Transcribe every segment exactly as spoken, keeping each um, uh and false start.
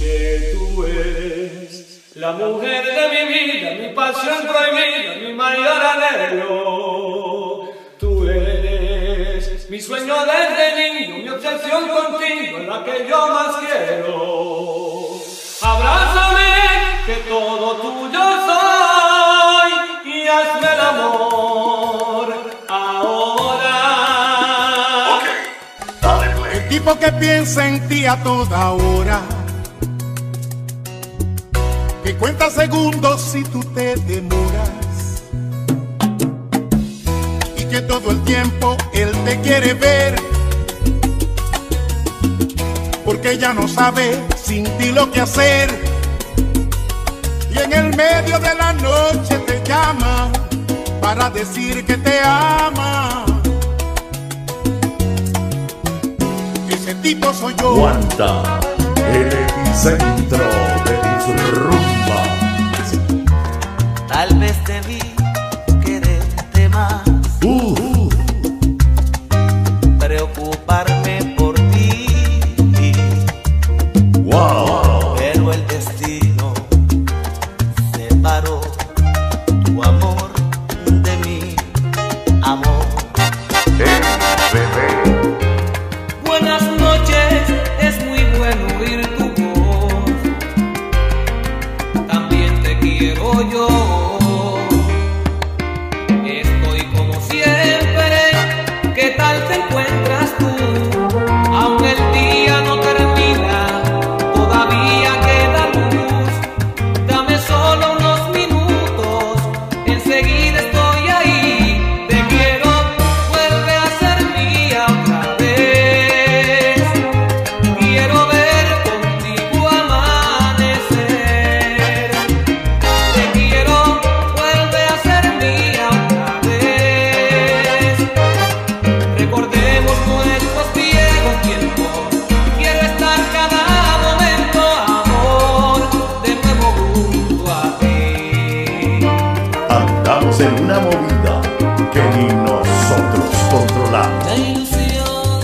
porque tú eres la mujer de mi vida, mi pasión prohibida, mi mayor anhelo. Tú eres mi sueño desde niño, mi obsesión contigo, la que yo más quiero. Abrázame, que todo tuyo soy, y hazme el amor ahora. Okay, dale play. El tipo que piensa en ti a toda hora, que cuenta segundos si tú te demoras, y que todo el tiempo él te quiere ver, porque ya no sabe sin ti lo que hacer, y en el medio de la noche te llama para decir que te ama. Ese tipo soy yo. Aguanta, el epicentro de tus rumbas. Tal vez debí quererte más, Uh, uh, preocuparme por ti, wow. pero el destino separó tu amor de mi amor. Hey, bebé. Buenas noches, es muy bueno oír tu voz. También te quiero yo. Estoy como siempre. ¿Qué tal te encuentras tú? Aún el día no termina, todavía queda luz. Dame solo unos minutos, enseguida estoy ahí. Te quiero, vuelve a ser mía otra vez. Quiero ver contigo amanecer. Te quiero, vuelve a ser mía otra vez. Recordemos nuestros viejos tiempos. Quiero estar cada momento, amor, de nuevo junto a ti. Andamos en una movida que ni nosotros controlamos. La ilusión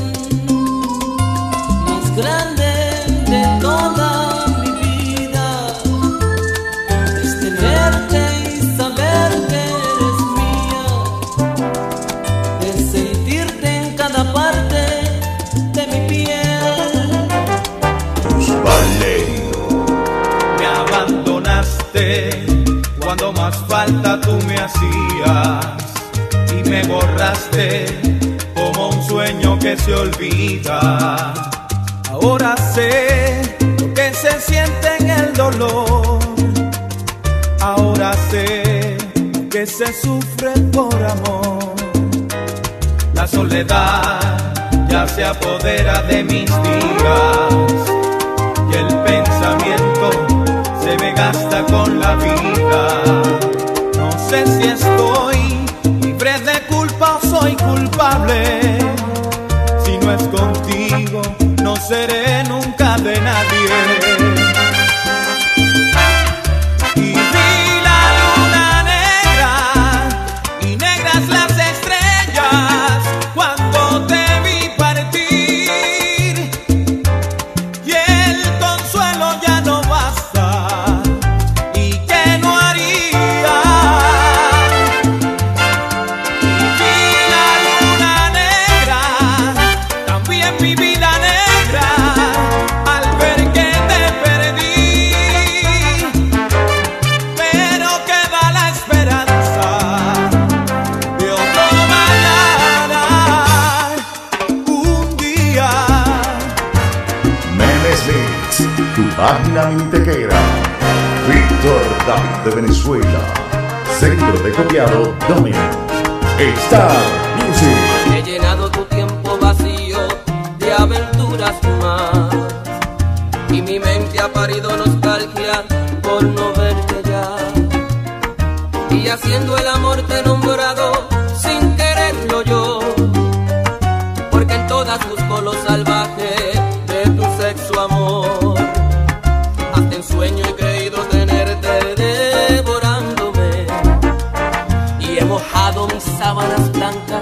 más grande de toda mi vida es tenerte y saber que eres mía, es sentirte en cada parte de mi piel. Tus Valerio. Me abandonaste cuando más falta tú me hacías y me borraste como un sueño que se olvida. Ahora sé lo que se siente en el dolor. Ahora sé que se sufre por amor. La soledad ya se apodera de mis días y el pensamiento se me gasta con la vida. No sé si estoy libre de culpa o soy culpable. Si no es contigo, no seré nunca de nadie. Y vi la luna negra y negras las estrellas cuando te vi partir, y el consuelo ya no basta. ¿Y qué no haría? Y vi la luna negra, también mi vida negra, al ver que te perdí. Pero queda la esperanza de otro mañana, un día. Memes Mix, tu página minitequera. Víctor David de Venezuela. Centro de copiado Dominic. Star Music. He llenado tu tiempo vacío de aventuras más, y mi mente ha parido nostalgia por no verte ya. Y haciendo el amor te he nombrado sin quererlo yo, porque en todas busco lo salvaje de tu sexo amor. Hasta en sueño he creído tenerte devorándome, y he mojado mis sábanas blancas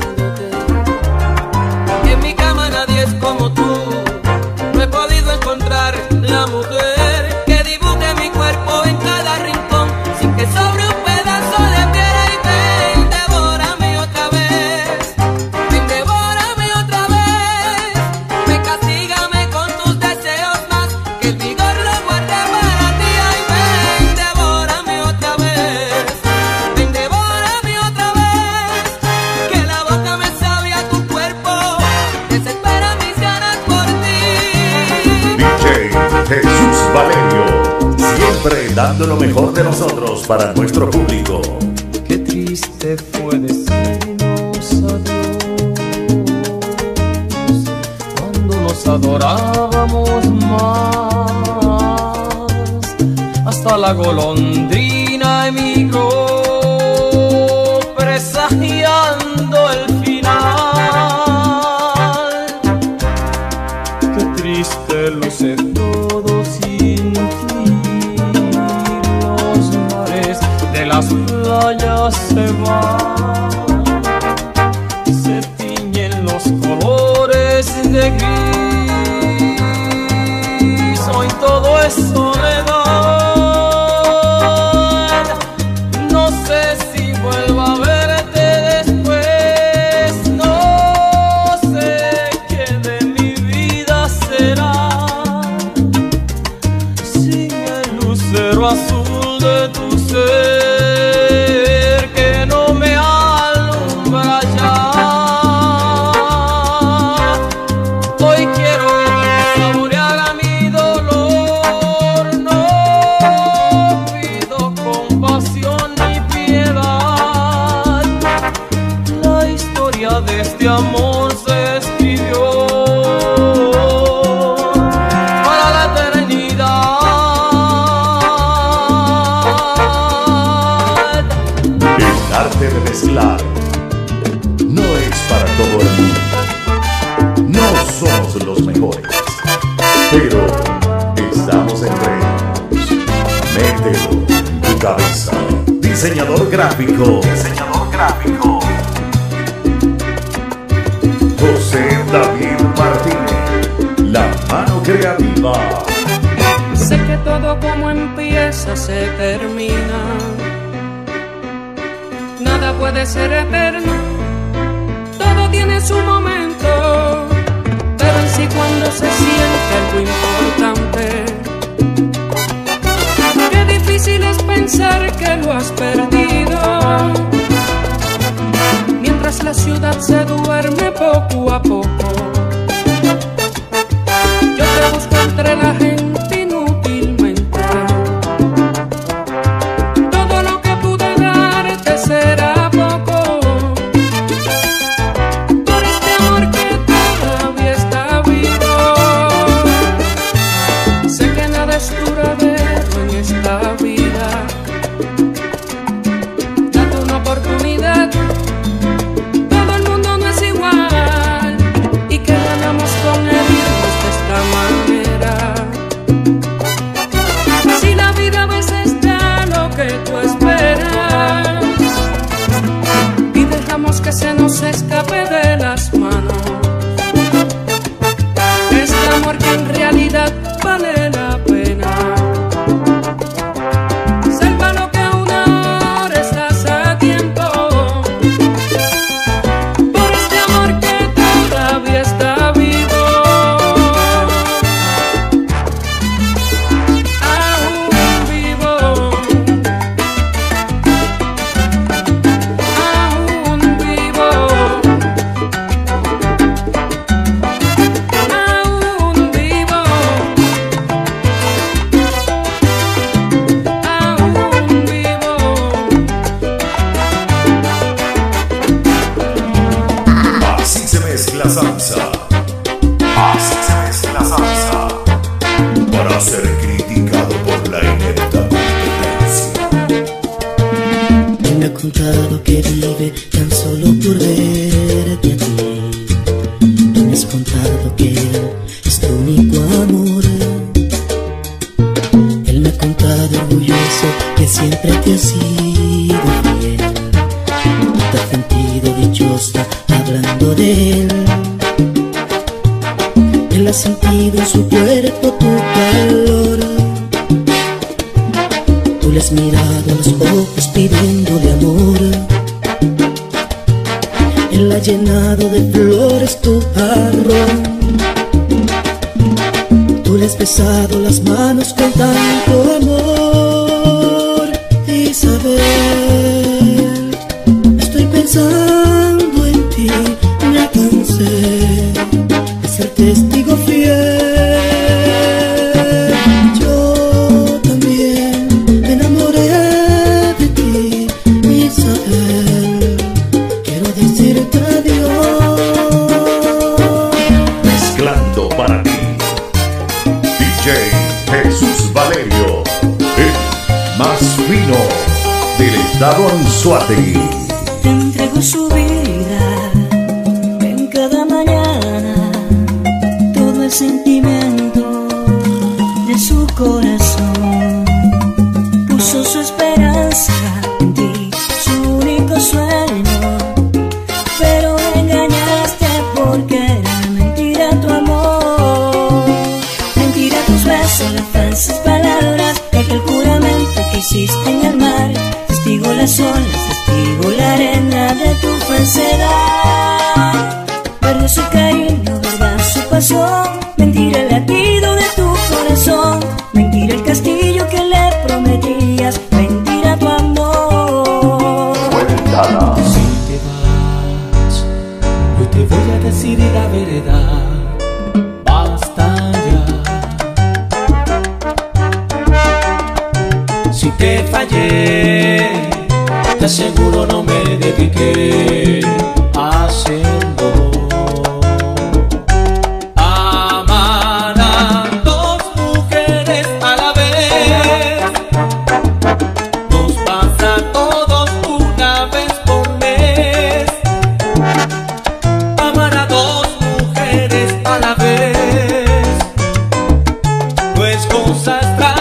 recordándote. En mi cama nadie es como tú, no he podido encontrar buscar la mujer que dibuje mi cuerpo en cada rincón, sin que sobre un pedazo de piedra. Y ven, devórame otra vez, ven, devórame otra vez, ven, castígame con tus deseos más, que el vigor lo guarde para ti. Ay, ven, devórame otra vez, ven, devórame otra vez, que la boca me sabe a tu cuerpo, desespera mis ganas por ti. D J Jesús Valerio, siempre dando lo mejor de nosotros para nuestro público. Qué triste fue decirnos adiós cuando nos adorábamos más. Hasta la golondrina emigró presagiando el final. Qué triste luce todo sin ti. Los mares de las playas se van, se tiñen los colores de gris. Hoy todo es soledad. No sé si vuelvo a verte después. No sé qué de mi vida será sin el lucero azul de tu ser que no me alumbra ya. Hoy quiero saborear a mi dolor, no pido compasión ni piedad. La historia de este amor se escribió para la eternidad. El arte de mezclar no es para todo el mundo. No somos los mejores, pero estamos entre ellos. Mételo en tu cabeza. Diseñador gráfico. Diseñador gráfico. José David Martínez. La mano creativa. Sé que todo como empieza se termina. Nada puede ser eterno, todo tiene su momento. Pero en sí cuando se siente algo importante, qué difícil es pensar que lo has perdido. Mientras la ciudad se duerme poco a poco, yo te busco entre la gente inútilmente. Todo lo que pude darte será poco por este amor que todavía está vivo. Sé que nada es duradero en esta vida. Date una oportunidad. Todo el mundo no es igual, y que ganamos con el irnos de esta manera. Si la vida a veces da lo que tú esperas y dejamos que se nos escape de las manos, este amor que en realidad vale la pena. Salva lo que aún ahora estás a tiempo, por este amor que todavía está vivo. Aún vivo, aún vivo, aún vivo, aún vivo. Así se mezcla salsa. Así se mezcla salsa. Para ser criticado por la inepta competencia. Él me ha contado que vive tan solo por verte a ti. Tú me has contado que él es tu único amor. Él me ha contado orgulloso que siempre te ha sido fiel. Te has sentido dichosa hablando de él. Él ha has sentido en su cuerpo tu calor. Tú le has mirado a los ojos pidiéndole amor. Él ha llenado de flores tu jarrón. Tú le has besado las manos con tanto amor. Isabel, estoy pensando en ti, me cansé de ser testigo fiel. Yo también me enamoré de ti, Isabel, quiero decirte adiós. Mezclando para ti D J Jesús Valerio, el más fino del estado Anzoátegui. Te entrego su vida en cada mañana, todo el sentimiento de su corazón. Puso su esperanza en ti, su único sueño, pero me engañaste porque era mentira tu amor. Mentira tus besos, las falsas palabras, de aquel juramento que hiciste en el mar. Testigo las olas, testigo la arena de tu falsedad. Perdió su cariño, verdad su pasión. Mentira el latido de tu corazón. Mentira el castillo que le prometías. Mentira tu amor. Cuéntala. Si te vas, yo te voy a decir la verdad. Basta ya. Si te fallé, te aseguro no me dediqué a hacerlo. Amar a dos mujeres a la vez nos pasa a todos una vez por mes. Amar a dos mujeres a la vez no es cosa extraña.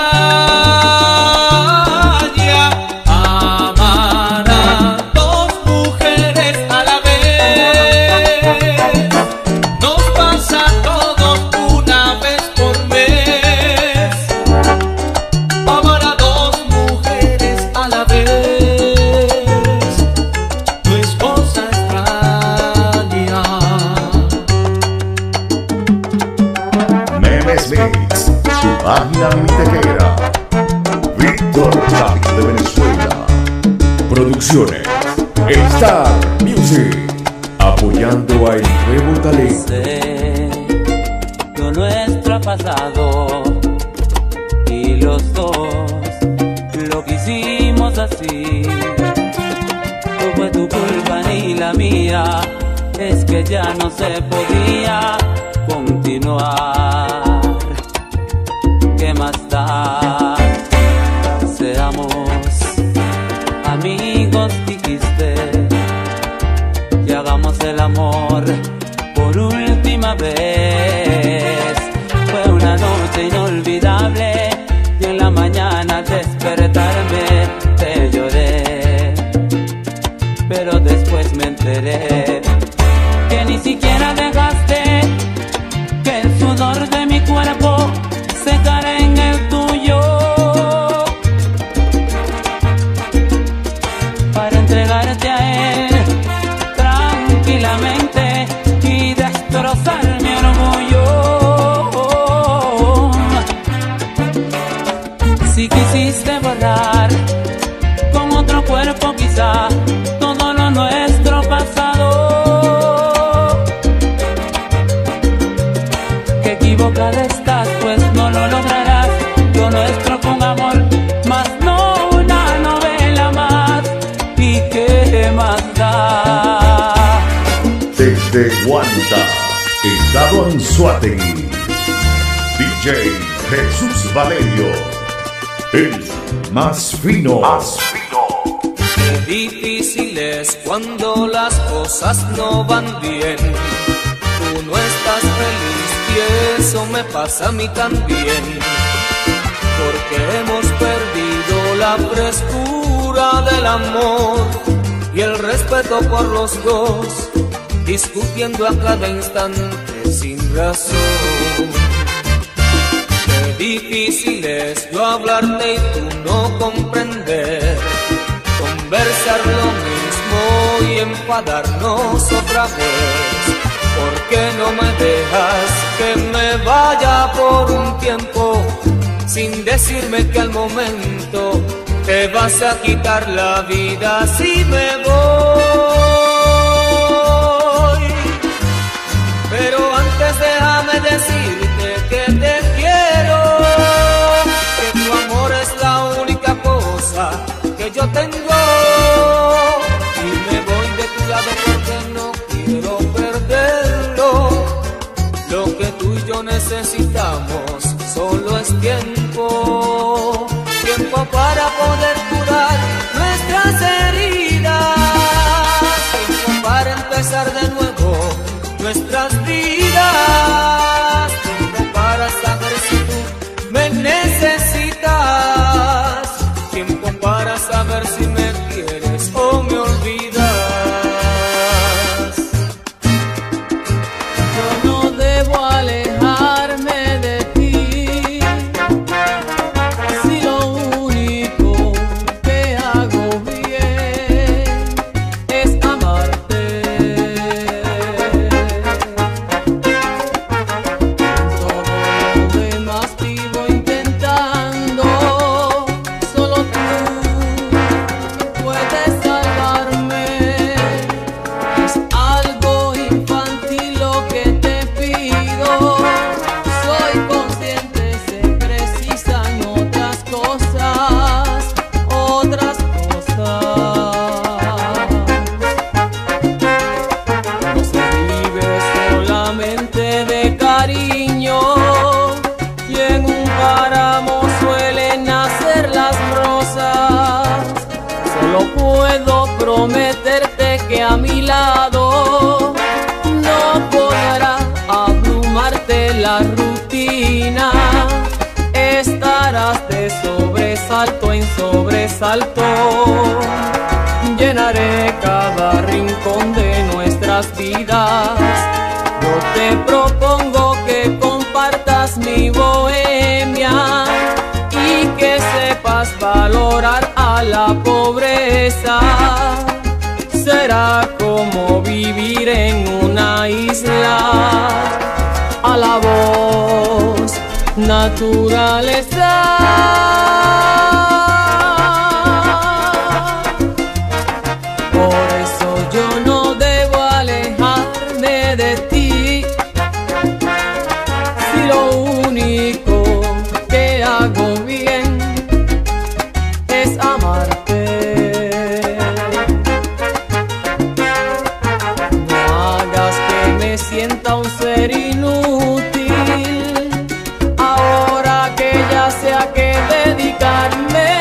Mix, su página minitequera. Víctor David de Venezuela. Producciones Star Music, apoyando al nuevo talento. Sé lo nuestro ha pasado y los dos lo que hicimos así. No fue tu culpa ni la mía, es que ya no se podía continuar. ¿Qué más da? Seamos amigos, dijiste, y hagamos el amor por última vez. Fue una noche inolvidable y en la mañana al despertarme te lloré, pero después me enteré que ni siquiera dejaste que el sudor de mi cuerpo secara en el tuyo para entregarte a él tranquilamente y destrozar mi orgullo. Si quisiste borrar con otro cuerpo quizá todo lo nuestro pasado, que equivocada estás, pues no lo lograrás. Lo nuestro fue un amor, más no una novela más. ¿Y qué más da? Desde Guanta, estado Anzoátegui, D J Jesús Valerio, el más fino. Más fino. Qué difícil es cuando las cosas no van bien. Tú no estás feliz y eso me pasa a mí también, porque hemos perdido la frescura del amor y el respeto por los dos, discutiendo a cada instante sin razón. Qué difícil es yo hablarte y tú no comprender, conversar lo mismo y enfadarnos otra vez. ¿Por qué no me dejas que me vaya por un tiempo sin decirme que al momento te vas a quitar la vida si me voy? Pero antes déjame decirte que te quiero, que tu amor es la única cosa que yo tengo, y me voy de tu lado porque no quiero perderlo. Lo que tú y yo necesitamos solo es tiempo, tiempo para poder curar nuestras heridas, tiempo para empezar de nuevo nuestras vidas, tiempo para saber si tú me necesitas, tiempo para saber si me quieres o me olvidas. Yo no debo alejarme de ti, si lo único que hago bien es amarte. Todo lo demás vivo intentando, solo tú puedes salvarme. Es algo infantil lo que te pido, soy consciente, se precisan otras cosas, otras cosas. No se vive solamente de cariño, y en un páramo suelen nacer las rosas. Solo puedo prometerte que a mi lado no podrá abrumarte la rutina. Estarás de sobresalto en sobresalto. Llenaré cada rincón de nuestras vidas. Yo te propongo que compartas mi bohemia y que sepas valorar a la pobreza. Será como vivir en una isla, a la voz naturaleza. Por eso yo no debo alejarme de ti, si lo único que hago bien es amarte. No hagas que me sienta un ser inútil, ahora que ya sé a qué dedicarme.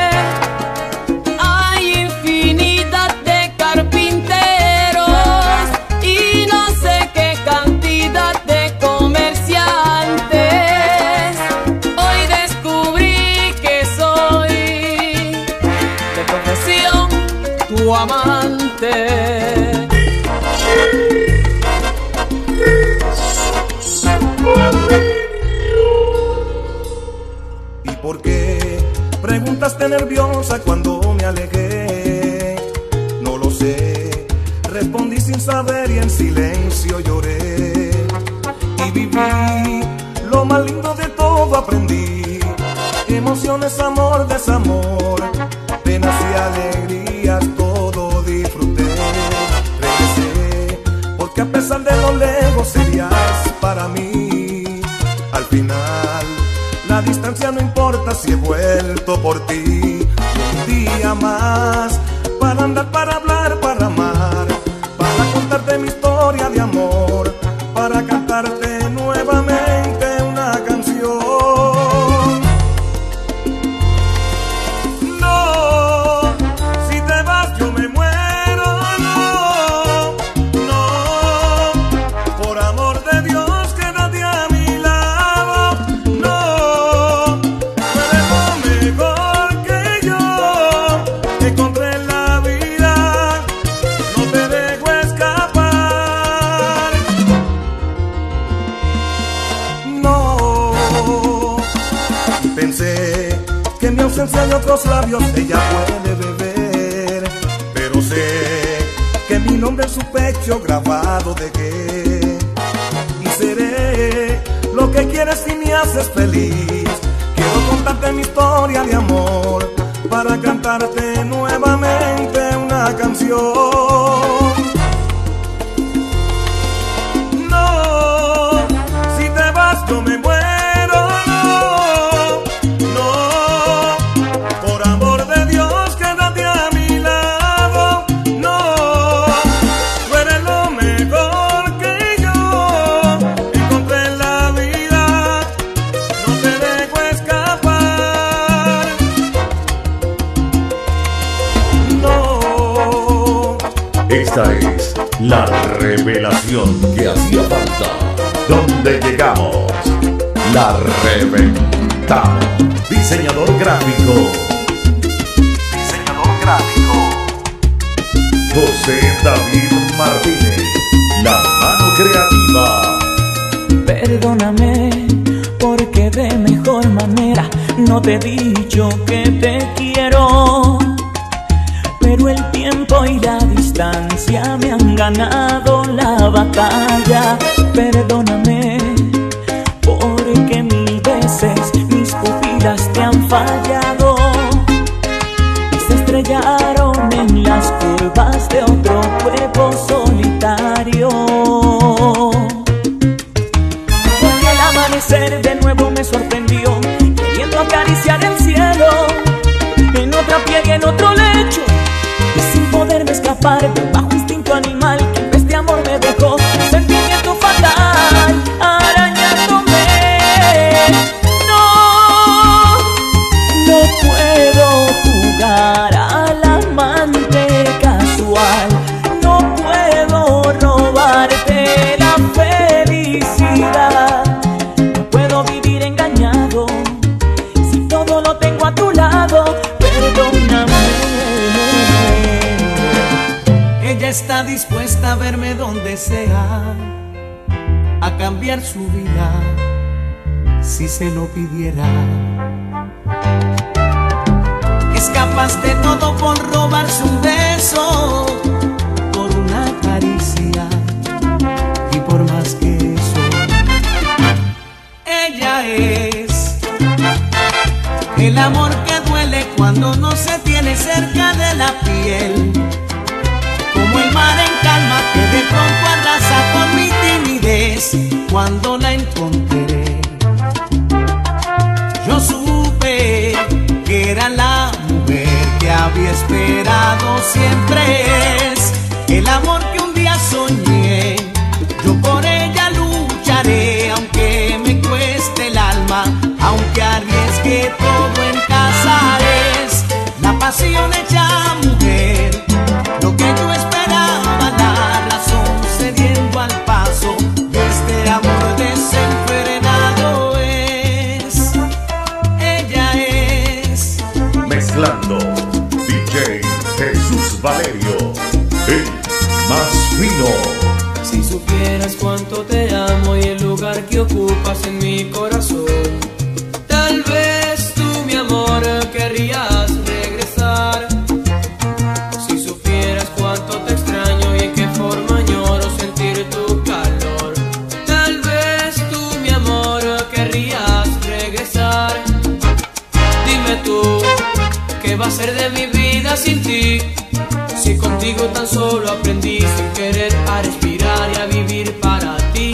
Hay infinidad de carpinteros y no sé qué cantidad de comerciantes. Hoy descubrí que soy de profesión tu amante. ¿Y por qué preguntaste nerviosa cuando me alejé? No lo sé, respondí sin saber y en silencio lloré. Y viví lo más lindo de todo, aprendí emociones, amor, desamor, penas y alegrías, todo disfruté. Regresé porque a pesar de lo lejos serías para mí. Al final la distancia no importa si he vuelto por ti. Un día más para andar, para hablar, para amar, para contarte mi historia de amor, para cantarte nuevamente una canción. No, si te vas yo me muero. No, no, por amor de Dios quédate a mi lado. No, tú eres lo mejor que yo encontré en la vida. si hay otros labios ella puede beber, pero sé que mi nombre en su pecho grabado dejé. Y seré lo que quieres si me haces feliz. Quiero contarte mi historia de amor para cantarte nuevamente una canción. No, si te vas yo me muero. Esta es la revelación que hacía falta. ¿Dónde llegamos? La reventamos. Diseñador gráfico. Diseñador gráfico. José David Martínez. La mano creativa. Perdóname porque de mejor manera no te he dicho que te quiero. Pero el tiempo y la distancia me han ganado la batalla. Perdóname, porque mil veces mis pupilas te han fallado y se estrellaron en las curvas de otro cuerpo solitario. Porque el amanecer de nuevo me sorprendió, queriendo acariciar el cielo en otra piel y en otro lecho. Y sin poderme escapar del bajo instinto animal que en vez de amor me dejó un sentimiento fatal arañándome. No, no puedo jugar al amante casual. No puedo robarte la felicidad. No puedo vivir engañado si todo lo tengo a tu lado. Perdóname. Ella está dispuesta a verme donde sea, a cambiar su vida si se lo pidiera. Es capaz de todo por robarse un beso, por una caricia y por más que eso. Ella es el amor que duele cuando no se tiene cerca de la piel. Como el mar en calma que de pronto arrasa con mi timidez. Cuando la encontré, yo supe que era la mujer que había esperado. Siempre es el amor que un día soñé. Yo por ella lucharé, aunque me cueste el alma, aunque arriesgue todo en casa. Es la pasión hecha mujer, lo que yo esperaba, la razón cediendo al paso de este amor desenfrenado. Es, ella es. Mezclando D J Jesús Valerio, el más fino. Si supieras cuánto te amo y el lugar que ocupas en mi corazón, tal vez tú, mi amor, querrías regresar. Si supieras cuánto te extraño y en qué forma añoro sentir tu calor, tal vez tú, mi amor, querrías regresar. Dime tú, ¿qué va a ser de mi vida sin ti? Si contigo tan solo aprendí sin querer a respirar y a vivir para ti.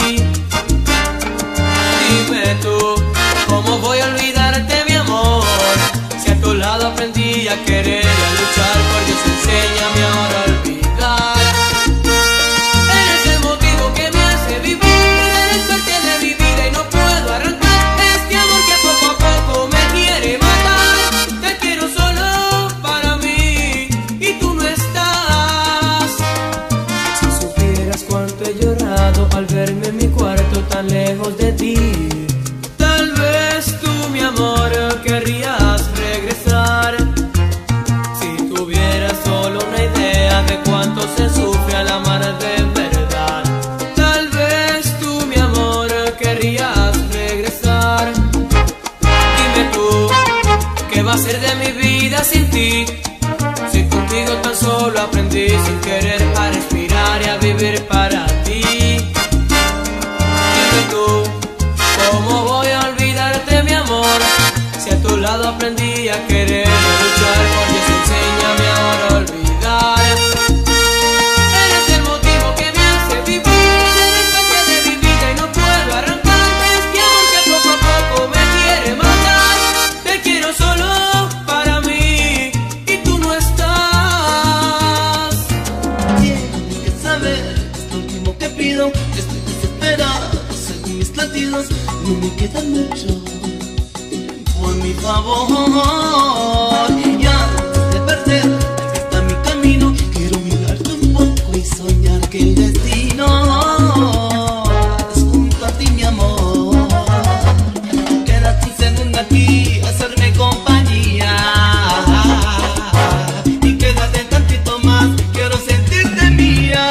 Dime tú, ¿cómo voy a olvidarte, mi amor? Si a tu lado aprendí a querer y a luchar, por Dios enséñame ahora a olvidar. Eres el motivo que me hace vivir, eres parte de mi vida y no puedo arrancar este amor que poco a poco me quiere matar. Te quiero solo para mí y tú no estás. sin ti. Si contigo tan solo aprendí sin querer a respirar y a vivir para ti. Dime tú, ¿cómo voy a olvidarte, mi amor? Si a tu lado aprendí a querer, a luchar, por Dios enséñame ahora a olvidar. Eres el motivo que me hace vivir, eres parte de mi vida y no puedo arrancar. Es que amor que poco a poco me quiere matar. Te quiero solo para mí y tú no estás. Tienes que saber, es lo último que pido. Estoy desesperado, según mis latidos, no me queda mucho. Por mi favor, y antes de perder, aquí está mi camino. Quiero mirarte un poco y soñar que el destino es junto a ti, mi amor. Quédate un segundo aquí, hacerme compañía. Y quédate un tantito más, quiero sentirte mía.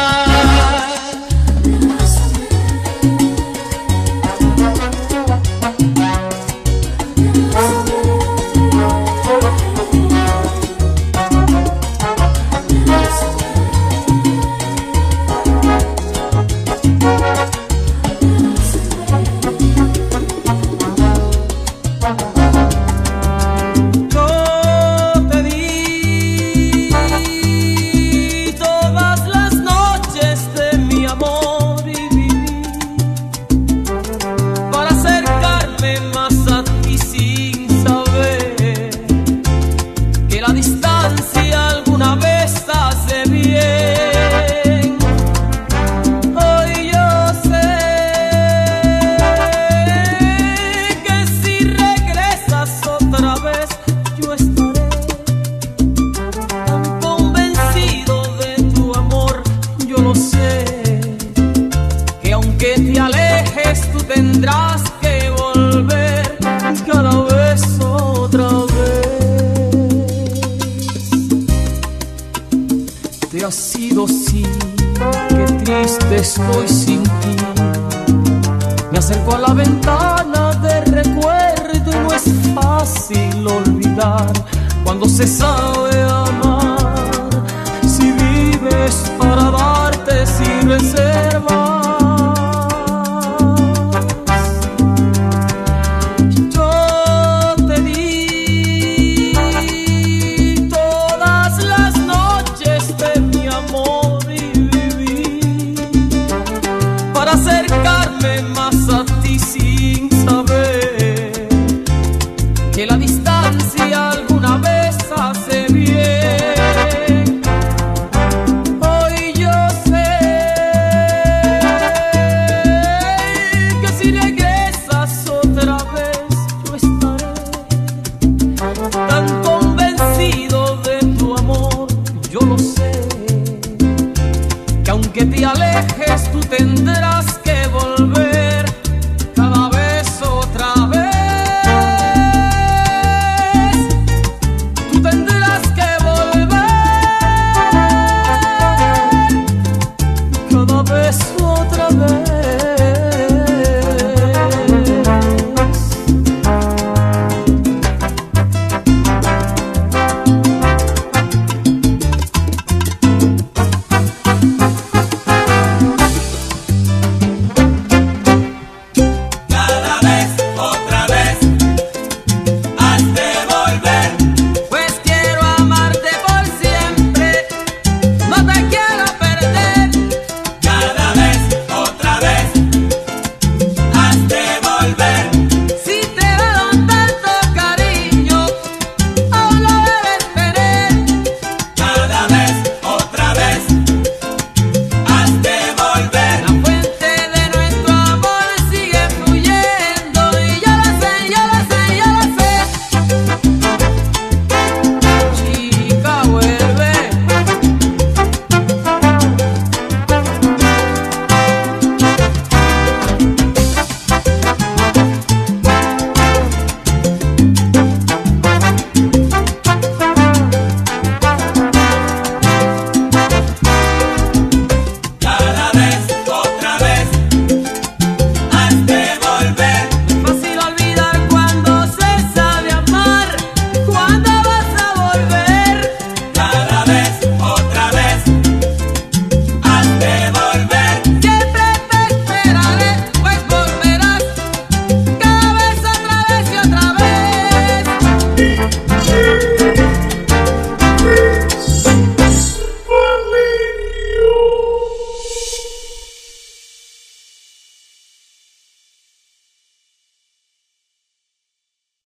Tendrás que volver cada vez otra vez. Te has ido, sí, qué triste estoy sin ti. Me acerco a la ventana de recuerdo y no es fácil olvidar cuando se sabe